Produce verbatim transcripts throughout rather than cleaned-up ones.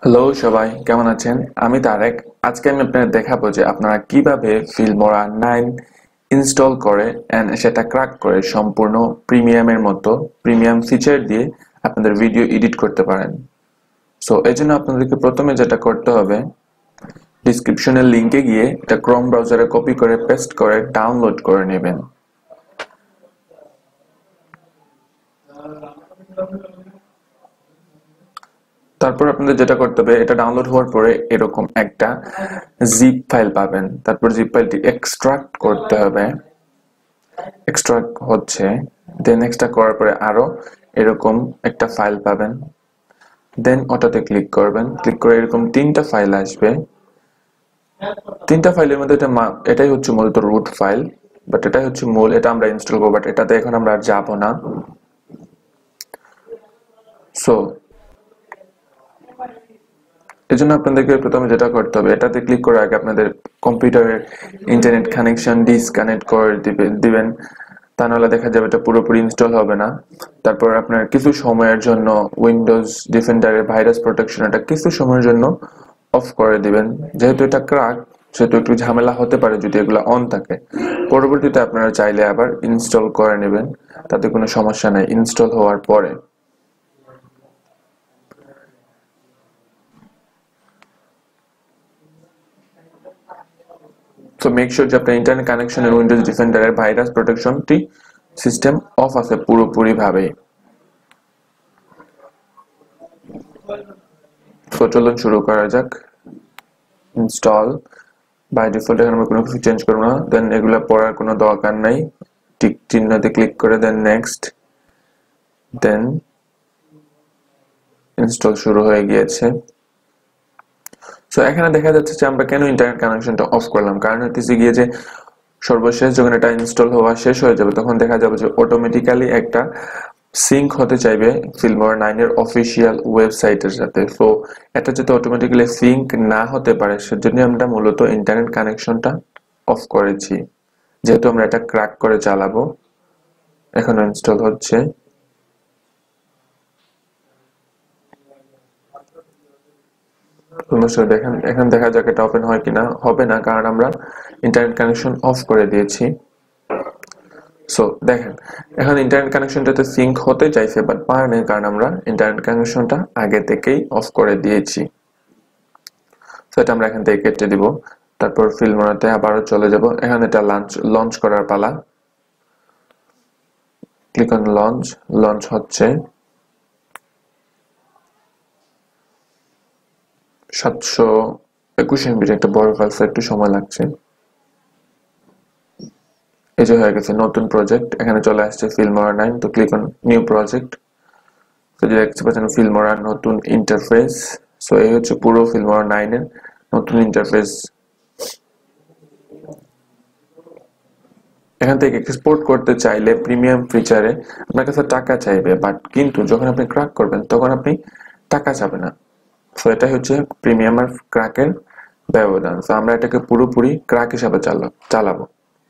Hello সবাই, কেমন আছেন? আমি তারেক। আজকে আমি আপনাদের দেখাবো যে আপনারা কিভাবে ফিল্মোরা নাইন ইনস্টল করে এন্ড সেটা ক্র্যাক করে সম্পূর্ণ প্রিমিয়ামের মতো প্রিমিয়াম ফিচার দিয়ে আপনাদের ভিডিও এডিট করতে পারেন। সো এই জন্য আপনাদেরকে প্রথমে যেটা করতে হবে, ডিসক্রিপশনের লিঙ্কে গিয়ে এটা ক্রোম ব্রাউজারে কপি করে পেস্ট করে ডাউনলোড করে নেবেন। তারপর আপনাদের যেটা করতে হবে, এটা ডাউনলোড হওয়ার পরে এরকম একটা জিপ ফাইল পাবেন। তারপর জিপ ফাইলটি এক্সট্রাক্ট করতে হবে। এক্সট্রাক্ট হচ্ছে, দেন এক্সট্রাক্ট করার পরে আরো এরকম একটা ফাইল পাবেন। দেন ওটাতে ক্লিক করবেন। ক্লিক করে এরকম তিনটা ফাইল আসবে। তিনটা ফাইলের মধ্যে এটা এটাই হচ্ছে মূলত রুট ফাইল, বাট এটাই হচ্ছে মূল। এটা আমরা ইনস্টল করবো, বাট এটাতে এখন আমরা আর যাবো না। সো এই জন্য আপনাদেরকে প্রথমে যেটা করতে হবে, এটাতে ক্লিক করার আগে আপনাদের কম্পিউটারের ইন্টারনেট কানেকশন ডিসকানেক্ট করে দিবেন। তা নাহলে দেখা যাবে এটা পুরোপুরি ইনস্টল হবে না। তারপর আপনার কিছু সময়ের জন্য উইন্ডোজ ডিফেন্ডারের ভাইরাস প্রোটেকশন এটা কিছু সময়ের জন্য অফ করে দিবেন। যেহেতু এটা ক্র্যাক, সেহেতু একটু ঝামেলা হতে পারে যদি এগুলো অন থাকে। পরবর্তীতে আপনারা চাইলে আবার ইনস্টল করে নেবেন, তাতে কোনো সমস্যা নাই ইনস্টল হওয়ার পরে। So make sure যে আপনার ইন্টারনেট কানেকশন এর উইন্ডোজ ডিফেন্ডারের ভাইরাস প্রোটেকশনটি সিস্টেম অফ আছে পুরোপুরি ভাবে। তো চলুন শুরু করা যাক। ইনস্টল বাই ডিফল্ট এখানে আমরা কোনো কিছু চেঞ্জ করব না। দেন এগুলা পড়ার কোনো দরকার নাই। টিক চিহ্নতে ক্লিক করে দেন নেক্সট। দেন ইনস্টল শুরু হয়ে গিয়েছে। সো এখানে দেখা যাচ্ছে যে আমরা কেন ইন্টারনেট কানেকশনটা অফ করলাম, কারণ হচ্ছে গিয়ে যে সর্বশেষ যখন এটা ইনস্টল হওয়া শেষ হয়ে যাবে তখন দেখা যাবে যে অটোমেটিক্যালি একটা সিঙ্ক হতে চাইবে ফিল্মোরা নাইন এর অফিসিয়াল ওয়েবসাইটের সাথে। সো এটা যাতে অটোমেটিক্যালি সিঙ্ক না হতে পারে সেজন্য আমরা মূলত ইন্টারনেট কানেকশনটা অফ করেছি, যেহেতু আমরা এটা ক্র্যাক করে চালাবো। এখন ইনস্টল হচ্ছে। দেখেন এখন দেখা যাক এটা ওপেন হয় কিনা। হবে না, কারণ আমরা ইন্টারনেট কানেকশন অফ করে দিয়েছি। সো দেখেন এখন ইন্টারনেট কানেকশনটাতে সিঙ্ক হতে চাইছে বাট পারে না, কারণ আমরা ইন্টারনেট কানেকশনটা আগে থেকেই অফ করে দিয়েছি। সো এটা আমরা এখান থেকে কেটে দিব। তারপর ফিল্মোরাতে আবারও চলে যাব। এখানে এটা লঞ্চ লঞ্চ করার পালা। Click on launch. লঞ্চ হচ্ছে। সাতশো একুশ এমবির একটা বড় ফাইল, একটু সময় লাগছে। এই যে হয়ে গেছে নতুন প্রজেক্ট। এখানে চলে আসছে ফিল্মোরা নাইন। তো ক্লিক অন নিউ প্রজেক্ট। তো যে দেখতে পাচ্ছেন ফিল্মোরা নতুন ইন্টারফেস। সো এই হচ্ছে পুরো ফিল্মোরা নাইন এর নতুন ইন্টারফেস। এখান থেকে এক্সপোর্ট করতে চাইলে প্রিমিয়াম ফিচারে আপনার কাছে টাকা চাইবে, বাট কিন্তু যখন আপনি ক্র্যাক করবেন তখন আপনি টাকা চাবে না। সো এটাই হচ্ছে প্রিমিয়াম আর ক্র্যাকের ব্যবধান। সো আমরা এটাকে পুরোপুরি ক্র্যাক হিসাবে চালাবো।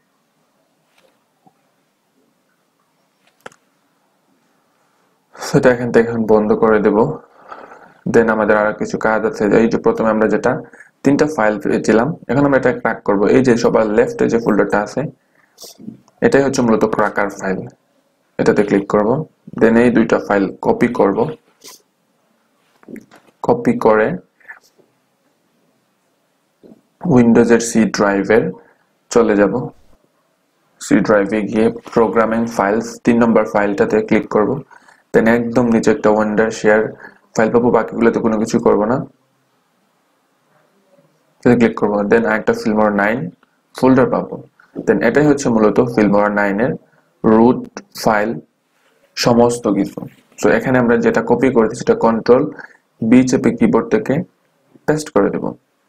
সেটা এখান থেকে এখন বন্ধ করে দেব। দেন আমাদের আর কিছু কাজ আছে। এই যে প্রথমে আমরা যেটা তিনটা ফাইল পেয়েছিলাম, এখন আমরা এটা ক্র্যাক করব। এই যে সবার লেফটে যে ফোল্ডারটা আছে এটাই হচ্ছে মূলত ক্র্যাকার ফাইল। এটাতে ক্লিক করব। দেন এই দুইটা ফাইল কপি করব। কপি করে উইন্ডোজের সি ড্রাইভের চলে যাব। সি ড্রাইভে গিয়ে প্রোগ্রামিং ফাইলস তিন নম্বর ফাইলটাতে ক্লিক করব। দেন একদম নিচে একটা ওয়ান্ডার শেয়ার ফাইল পাবো, বাকিগুলোতে কোনো কিছু করব না। ক্লিক করব। দেন একটা ফিল্মোরা নাইন ফোল্ডার পাবো। দেন এটাই হচ্ছে মূলত ফিল্মোরা নাইন এর রুট ফাইল সমস্ত কিছু। সো এখানে আমরা যেটা কপি করেছি সেটা কন্ট্রোল বি চেপে কিবোর্ড থেকে পেস্ট করে দেব।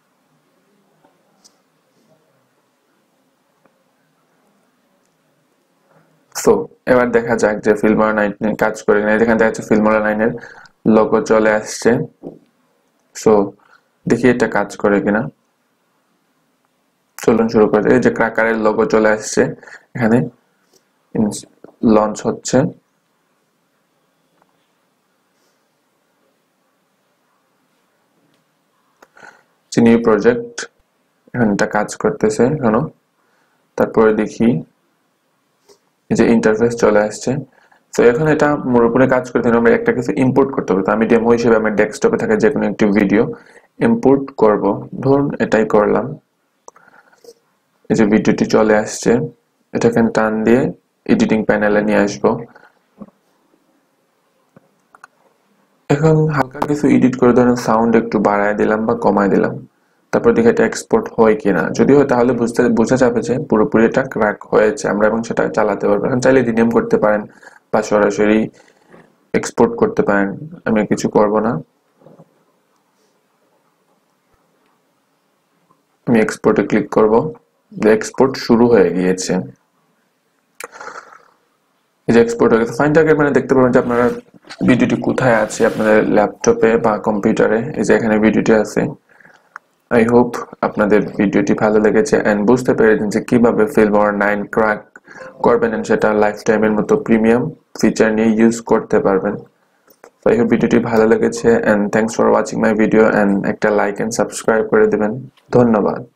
সো এবার দেখা যাক যে ফিল্মোরা নাইন কাজ করে কিনা। এখানে দেখা যাচ্ছে ফিল্মোরা নাইন এর লোগো চলে আসছে। সো দেখি এটা কাজ করে কিনা। চলুন শুরু করে। এই যে ক্র্যাকারের লোগো চলে আসছে, এখানে লঞ্চ হচ্ছে। নিউ প্রজেক্ট, এখানটা কাজ করতেছে এখনো। তারপরে দেখি এই যে ইন্টারফেস চলে আসছে। তো এখন এটা মোর উপরে কাজ করতে হলে আমরা একটা কিছু ইম্পোর্ট করতে হবে। তো আমি ডেমো হিসেবে আমার ডেস্কটপে থাকা যে কোনো একটি ভিডিও ইম্পোর্ট করব। ধরুন এটাই করলাম। এই যে ভিডিওটি চলে আসছে, এটাকে টান দিয়ে এডিটিং প্যানেলে নিয়ে আসবো। এখন হালকা কিছু এডিট করে ধরুন সাউন্ড একটু বাড়ায় দিলাম বা কমায় দিলাম। তারপর দেখে এটা এক্সপোর্ট হয় কিনা, যদি হয় তাহলে বুঝতে বোঝা যাবে যে পুরোপুরি এটা ক্র্যাক হয়েছে আমরা, এবং সেটা চালাতে পারবো। এখন চাইলে রিনেম করতে পারেন বা সরাসরি এক্সপোর্ট করতে পারেন, আমি কিছু করব না। আমি এক্সপোর্টে ক্লিক করব। যে এক্সপোর্ট শুরু হয়ে গিয়েছে, এই যে এক্সপোর্ট হয়ে গেছে। ফাইন টার্গেট মানে দেখতে পাবেন যে আপনারা ভিডিওটি কোথায় আছে আপনাদের ল্যাপটপে বা কম্পিউটারে। এই যে এখানে ভিডিওটি আছে। আই হোপ আপনাদের ভিডিওটি ভালো লেগেছে এন্ড বুঝতে পেরেছেন যে কিভাবে ফিল্মোরা নাইন ক্র্যাক করবেন এন্ড সেটা লাইফ টাইমের মতো প্রিমিয়াম ফিচার নিয়ে ইউজ করতে পারবেন। তো আই হোপ ভিডিওটি ভালো লেগেছে and thanks for watching my video and একটা লাইক এন্ড সাবস্ক্রাইব করে দেবেন। ধন্যবাদ।